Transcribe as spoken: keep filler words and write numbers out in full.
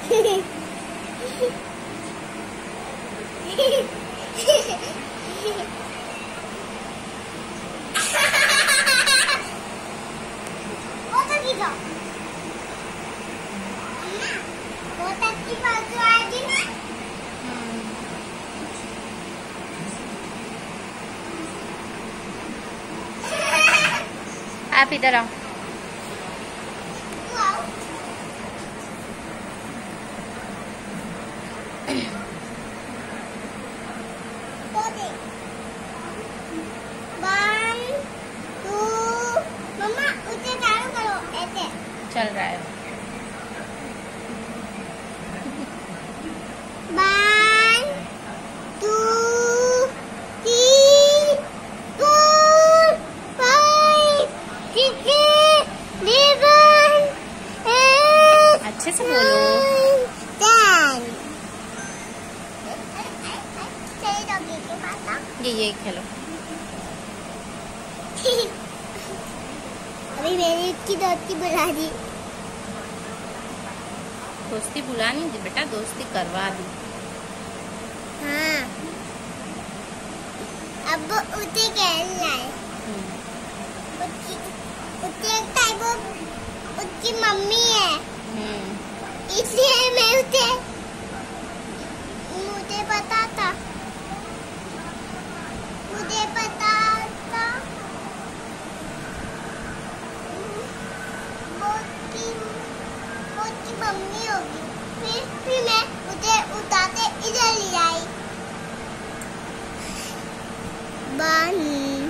आप इधर आओ। मम्मा उसे चालू करो ऐसे चल रहा है। One two three four five six seven eight अच्छे से बोलो। टेन। ये ये खेलो। अभी मेरी की दोस्ती बुला दी। दोस्ती बुला नहीं दी बेटा, दोस्ती करवा दी। हाँ, अब उसे खेलना है। उसकी उसे एक टाइप उसकी मम्मी है, इसलिए मैं उसे मुझे पता था मुझे पता था वो उसकी वो उसकी मम्मी होगी। फिर फिर मैं उसे उठाते इधर ले आई। वन